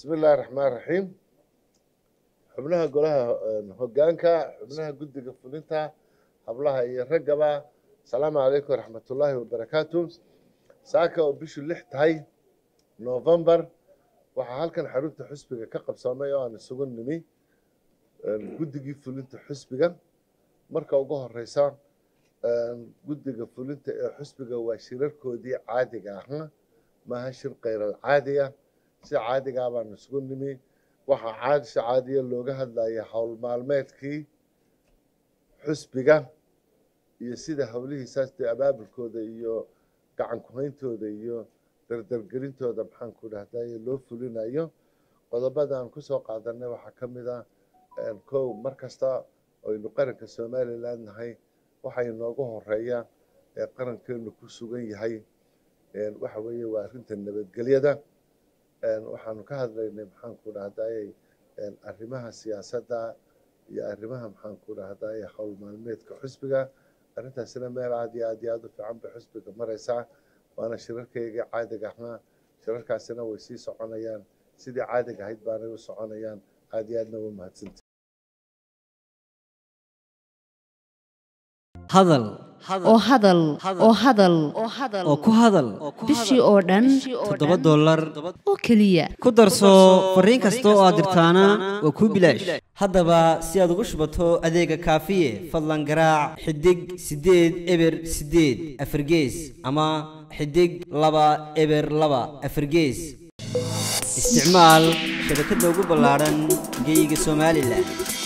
بسم الله الرحمن الرحيم. حبناها قولها هجانكا حبناها قد قفلتها حبلها يرقبها. السلام عليكم ورحمة الله وبركاته. ساكا وبيشو اللحت هاي نوفمبر waxaa halkan xarunta xisbiga ka qabsamay oo aan isugu nimi guddiga fulinta xisbiga marka ugu horeysa guddiga fulinta ee xisbiga waa shirarkoodii caadiga ah maaha shir qeyr caadi ah si caadiga ah baan isugu nimi waxaa caadiya looga hadlayaa hawl maalmeedkii xisbiga iyo sida hawlihiisaas abaabulkooda iyo gacan ku hayntooda iyo dardargelintooda maxaan ku dhahday loo fulinayo qodobada aan ku soo qaadanay waxa kamid ah koow markasta oo aynu qaranka Soomaaliland nahay waxa inoogu horeeya ee qarankeenu ku sugan yahay waxa weeye waa arrinta nabadgelyada waxaanu ka hadlaynay maxaan ku dhahday arrimaha siyaasadda iyo arrimaha maxaan ku dhahday hawl maalmeedka xisbiga arrintaasina meel aad iyo aad u fiican bay xisbiga maraysaa waana shirarkayga caadiga ah shirarkaasina way sii soconayaan sidii caadiga ahayd baanay u soconayaan aad iyo aadna u mahadsantahay hadal oo ku hadal bishii oo dhan $7 oo kaliya ku darso fariin kasta oo aad dirtaana waa ku bilaash haddaba si aad ugu shubato adeega kaafiye fadlan garaac xidig 8 eber 8 afargees ama xidig 2 eber 2 afargees isticmaal shabakadda ugu ballaaran geyga Soomaaliland